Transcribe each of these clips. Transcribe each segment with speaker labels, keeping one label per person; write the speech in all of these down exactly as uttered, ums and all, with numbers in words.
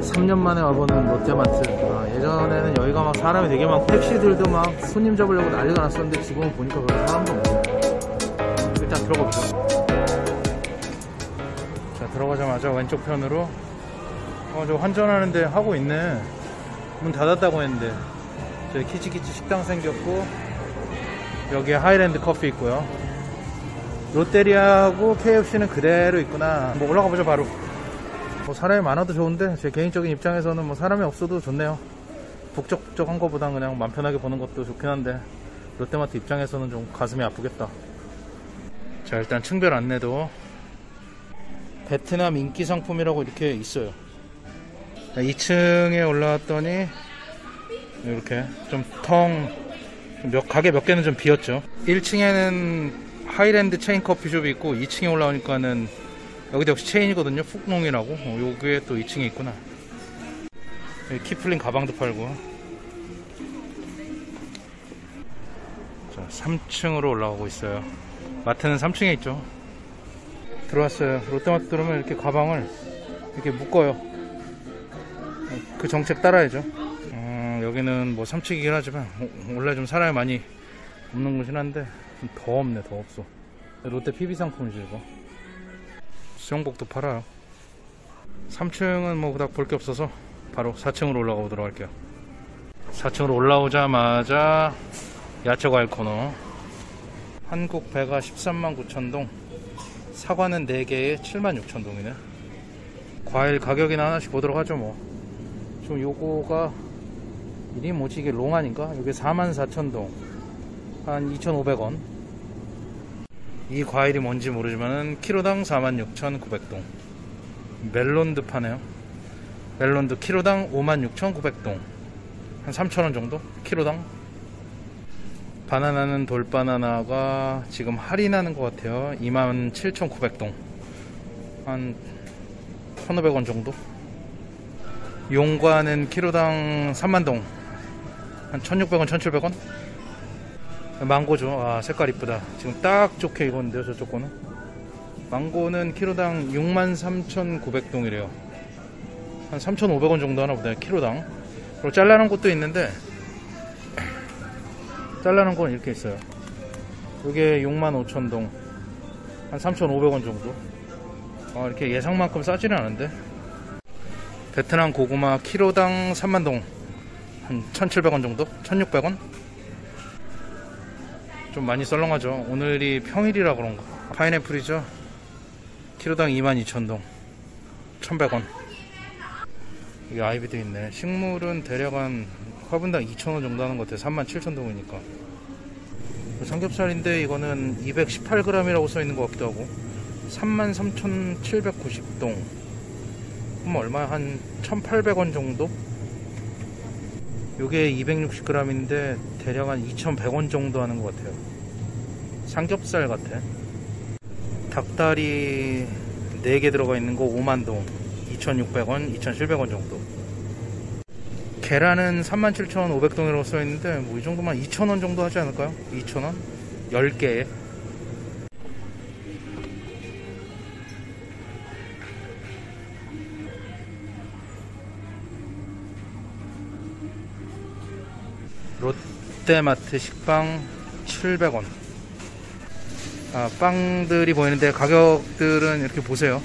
Speaker 1: 삼 년 만에 와보는 롯데마트. 아, 예전에는 여기가 막 사람이 되게 많고 택시들도 막 손님 잡으려고 난리가 났었는데 지금은 보니까 그런 사람도 없네. 일단 들어가 보죠. 자, 들어가자마자 왼쪽 편으로 어, 저 환전하는데 하고 있네. 문 닫았다고 했는데 저기 키치키치 식당 생겼고 여기에 하이랜드 커피 있고요. 롯데리아하고 케이에프씨는 그대로 있구나. 뭐 올라가 보죠. 바로 뭐 사람이 많아도 좋은데 제 개인적인 입장에서는 뭐 사람이 없어도 좋네요. 북적북적한 것보단 그냥 맘 편하게 보는 것도 좋긴 한데 롯데마트 입장에서는 좀 가슴이 아프겠다. 자, 일단 층별 안내도 베트남 인기 상품이라고 이렇게 있어요. 이 층에 올라왔더니 이렇게 좀 텅 몇 가게 몇 개는 좀 비었죠. 일 층에는 하이랜드 체인 커피숍이 있고 이 층에 올라오니까는 여기도 역시 체인이거든요. 푹농이라고. 어, 여기에 또 이 층에 있구나. 여기 키플링 가방도 팔고. 자, 삼 층으로 올라가고 있어요. 마트는 삼 층에 있죠. 들어왔어요. 롯데마트 들어오면 이렇게 가방을 이렇게 묶어요. 그 정책 따라야죠. 어, 여기는 뭐 삼 층이긴 하지만 원래 좀 사람이 많이 없는 곳이긴 한데 좀 더 없네. 더 없어. 롯데 피비 상품이죠 이거. 수영복도 팔아요. 삼 층은 뭐 그닥 볼 게 없어서 바로 사 층으로 올라가 보도록 할게요. 사 층으로 올라오자마자 야채과일 코너. 한국 배가 십삼만 구천 동, 사과는 네 개에 칠만 육천 동이네. 과일 가격이나 하나씩 보도록 하죠. 뭐 지금 요거가 이게 뭐지? 이게 롱안인가? 이게 사만 사천 동, 한 이천오백 원. 이 과일이 뭔지 모르지만은 키로당 사만 육천구백 동. 멜론도 파네요. 멜론도 키로당 오만 육천구백 동, 한 삼천 원 정도? 키로당. 바나나는 돌바나나가 지금 할인하는 것 같아요. 이만 칠천구백 동, 한 천오백 원 정도. 용과는 키로당 삼만 동, 한 천육백 원, 천칠백 원. 망고죠. 아, 색깔 이쁘다. 지금 딱 좋게 익었는데요, 저쪽 거는. 망고는 키로당 육만 삼천구백 동이래요. 한 삼천오백 원 정도 하나 보다, 키로당. 그리고 잘라놓은 것도 있는데 잘라놓은 건 이렇게 있어요. 이게 육만 오천 동, 한 삼천오백 원 정도. 아, 이렇게 예상만큼 싸지는 않은데. 베트남 고구마 키로당 삼만 동, 한 천칠백 원 정도? 천육백 원? 좀 많이 썰렁하죠. 오늘이 평일이라 그런가. 파인애플이죠. 키로당 이만 이천 동, 천백 원. 여기 아이비도 있네. 식물은 대략 한 화분당 이천 원 정도 하는 것 같아요. 삼만 칠천 동이니까. 삼겹살인데 이거는 이백십팔 그램이라고 써있는 것 같기도 하고. 삼만 삼천칠백구십 동, 그럼 얼마야? 한 천팔백 원 정도? 요게 이백육십 그램인데 대략 한 이천백 원 정도 하는 것 같아요. 삼겹살 같아. 닭다리 네 개 들어가 있는 거 오만 동, 이천육백 원, 이천칠백 원 정도. 계란은 삼만 칠천오백 동이라고 써있는데 뭐 이 정도만 이천 원 정도 하지 않을까요? 이천 원? 열 개에. 롯데마트 식빵 칠백 원. 아, 빵들이 보이는데 가격들은 이렇게 보세요.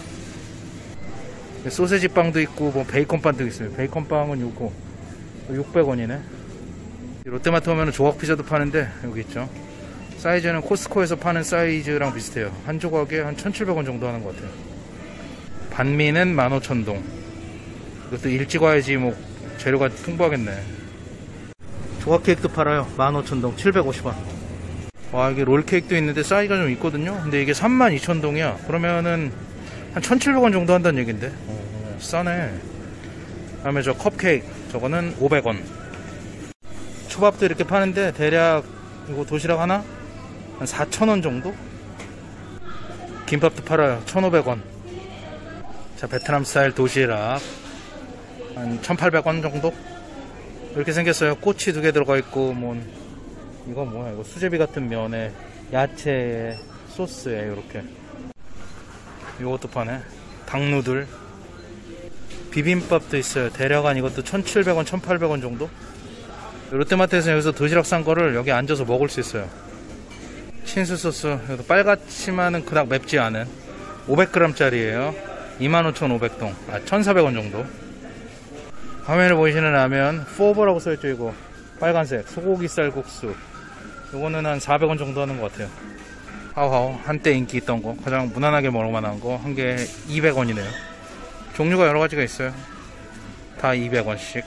Speaker 1: 소세지 빵도 있고 뭐 베이컨 빵도 있어요. 베이컨 빵은 요거 육백 원이네. 롯데마트 오면 조각 피자도 파는데 여기 있죠. 사이즈는 코스코에서 파는 사이즈랑 비슷해요. 한 조각에 한 천칠백 원 정도 하는 것 같아요. 반미는 만 오천 동. 이것도 일찍 와야지 뭐 재료가 풍부하겠네. 조각 케이크도 팔아요. 만 오천 동, 칠백오십 원. 와, 이게 롤 케이크도 있는데 사이즈가 좀 있거든요. 근데 이게 삼만 이천 동이야. 그러면은 한 천칠백 원 정도 한다는 얘긴데. 오, 싸네. 그 다음에 저 컵케이크, 저거는 오백 원. 초밥도 이렇게 파는데 대략 이거 도시락 하나? 한 사천 원 정도? 김밥도 팔아요. 천오백 원. 자, 베트남 스타일 도시락 한 천팔백 원 정도? 이렇게 생겼어요. 꼬치 두 개 들어가 있고, 뭐 이거 뭐야, 이거 수제비 같은 면에 야채에 소스에 이렇게. 이것도 파네. 닭누들. 비빔밥도 있어요. 대략 이것도 천칠백 원, 천팔백 원 정도? 롯데마트에서 여기서 도시락 싼 거를 여기 앉아서 먹을 수 있어요. 친수 소스, 여기도 빨갛지만은 그닥 맵지 않은 오백 그램 짜리예요. 이만 오천오백 동, 아 천사백 원 정도. 화면에 보이시는 라면 포버라고 써있죠. 이거 빨간색 소고기 쌀국수, 요거는 한 사백 원 정도 하는 것 같아요. 하오하오, 한때 인기 있던 거, 가장 무난하게 먹을만한 거 한 개 이백 원이네요 종류가 여러 가지가 있어요. 다 이백 원씩.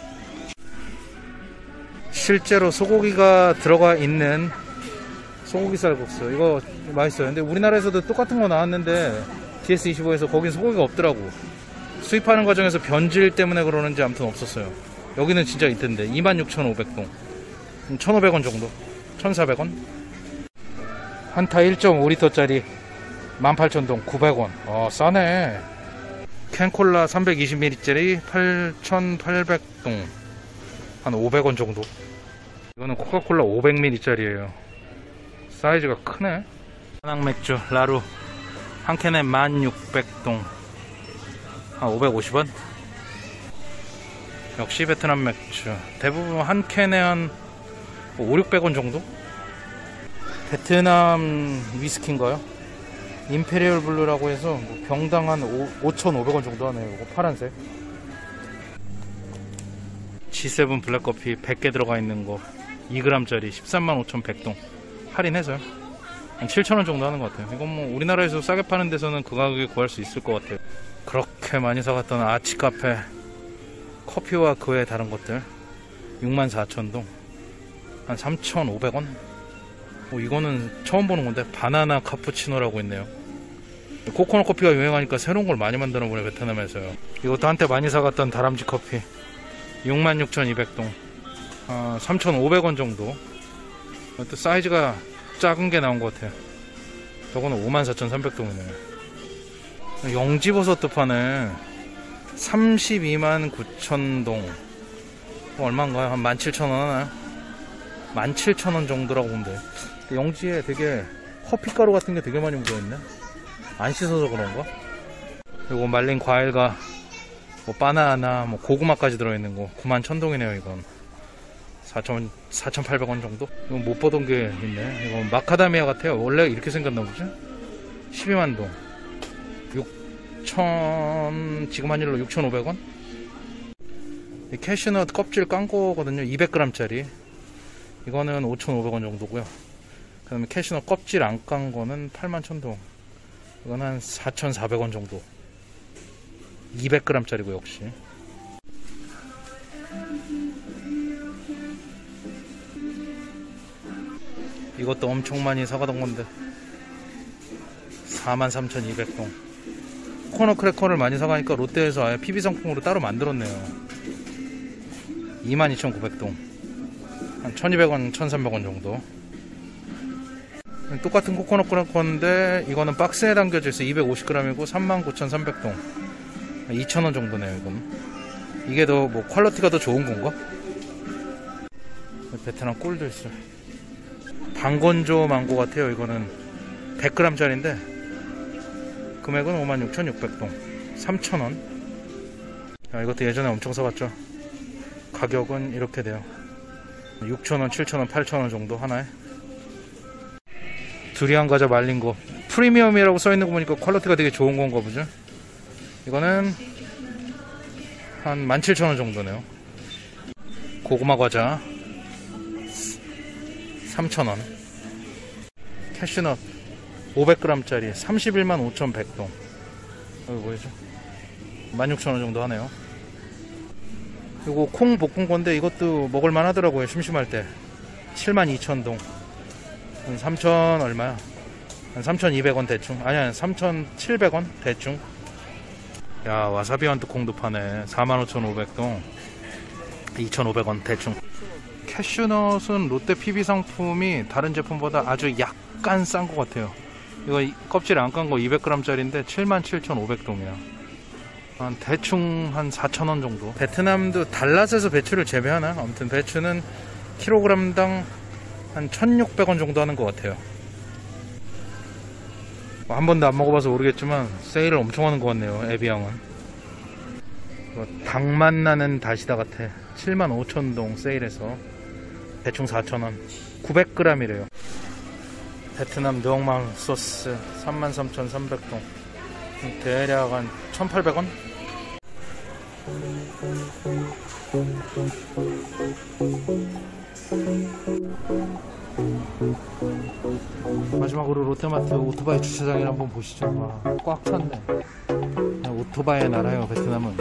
Speaker 1: 실제로 소고기가 들어가 있는 소고기 쌀국수, 이거 맛있어요. 근데 우리나라에서도 똑같은 거 나왔는데 지에스 이십오에서 거긴 소고기가 없더라고. 수입하는 과정에서 변질 때문에 그러는지 아무튼 없었어요. 여기는 진짜 있던데. 이만 육천오백 동, 천오백 원 정도, 천사백 원. 한타 일 점 오 리터짜리 만 팔천 동, 구백 원. 어, 싸네. 캔콜라 삼백이십 밀리리터짜리 팔천팔백 동, 한 오백 원 정도. 이거는 코카콜라 오백 밀리리터짜리예요 사이즈가 크네. 한약맥주 라루 한 캔에 만 육백 동, 한 오백오십 원. 역시 베트남 맥주 대부분 한 캔에 한 오륙백 원 정도. 베트남 위스키인가요? 임페리얼 블루라고 해서 뭐 병당 한 오천오백 원 정도 하네요. 이거 파란색 지 세븐 블랙커피 백 개 들어가 있는 거 이 그램짜리 십삼만 오천백 동, 할인해서요 한 칠천 원 정도 하는 것 같아요. 이건 뭐 우리나라에서 싸게 파는 데서는 그 가격에 구할 수 있을 것 같아요. 그렇게 많이 사갔던 아치카페 커피와 그 외 다른 것들 육만 사천 동, 한 삼천오백 원. 뭐 이거는 처음 보는 건데 바나나 카푸치노라고 있네요. 코코넛 커피가 유행하니까 새로운 걸 많이 만드나 보네, 베트남에서요. 이것도 한때 많이 사갔던 다람쥐 커피 육만 육천이백 동, 아, 삼천오백 원 정도. 또 사이즈가 작은 게 나온 것 같아요. 저거는 오만 사천삼백 동이네요 영지버섯도 파네. 삼십이만 구천 동, 어, 얼마인가요? 한 만 칠천 원 하나요? 만 칠천 원 정도라고 보면 돼요. 영지에 되게 커피가루 같은 게 되게 많이 묻어있네. 안 씻어서 그런가? 그리고 말린 과일과 뭐 바나나, 뭐 고구마까지 들어있는 거 구만 천 동이네요. 이건 사천, 사천팔백 원 정도? 이건 못 보던 게 있네. 이건 마카다미아 같아요. 원래 이렇게 생겼나 보죠? 십이만 동, 육천, 지금 한 일로 육천오백 원? 캐슈넛 껍질 깐 거거든요. 이백 그램짜리. 이거는 오천오백 원 정도고요. 그 다음에 캐슈넛 껍질 안 깐 거는 팔만 천 동, 이건 한 사천사백 원 정도. 이백 그램짜리고 역시. 이것도 엄청 많이 사가던 건데 사만 삼천이백 동. 코코넛 크래커를 많이 사가니까 롯데에서 아예 피비 상품으로 따로 만들었네요. 이만 이천구백 동, 한 천이백 원, 천삼백 원 정도. 똑같은 코코넛 크래커인데 이거는 박스에 담겨져 있어. 이백오십 그램이고 삼만 구천삼백 동, 이천 원 정도네요. 이건 이게 더 뭐 퀄리티가 더 좋은 건가? 베트남 꿀도 있어요. 방건조 망고 같아요. 이거는 백 그램짜리인데 금액은 오만 육천육백 동, 삼천 원. 야, 이것도 예전에 엄청 사봤죠. 가격은 이렇게 돼요. 육천 원, 칠천 원, 팔천 원 정도 하나에. 두리안 과자 말린 거 프리미엄이라고 써있는 거 보니까 퀄리티가 되게 좋은 건가 보죠. 이거는 한 만 칠천 원 정도네요. 고구마 과자 삼천 원. 캐슈넛 오백 그램짜리 삼십일만 오천백 동, 여기 보이죠? 만 육천 원 정도 하네요. 그리고 콩 볶은 건데 이것도 먹을만 하더라고요. 심심할 때. 칠만 이천 동, 한 삼천 얼마야? 한 삼천이백 원 대충. 아니야, 삼천칠백 원 대충. 야, 와사비 완두콩도 파네. 사만 오천오백 동, 이천오백 원 대충. 캐슈넛은 롯데 피비 상품이 다른 제품보다 아주 약간 싼 것 같아요. 이거 껍질 안 깐 거 이백 그램짜리인데 칠만 칠천오백 동이야. 한 대충 한 사천 원 정도. 베트남도 달랏에서 배추를 재배하나? 아무튼 배추는 킬로그램당 한 천육백 원 정도 하는 것 같아요. 한 번도 안 먹어봐서 모르겠지만 세일을 엄청 하는 것 같네요. 에비앙은. 뭐 닭맛 나는 다시다 같아. 칠만 오천 동 세일해서 대충 사천 원. 구백 그램이래요. 베트남 누엉망 소스 삼만 삼천삼백 동. 대략 한 천팔백 원? 마지막으로 롯데마트 오토바이 주차장을 한번 보시죠. 와, 꽉 찼네. 그냥 오토바이의 나라예요, 베트남은.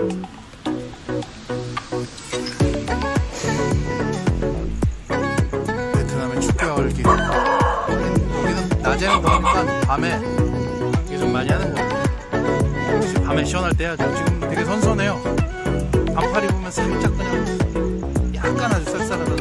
Speaker 1: 베트남의 축구와 열기. 여기는 낮에는 더우니까 밤에 이게 좀 많이 하는 거예요. 밤에 시원할 때 해야죠. 지금 되게 선선해요. 반팔 입으면 살짝 그냥 약간 아주 쌀쌀하다.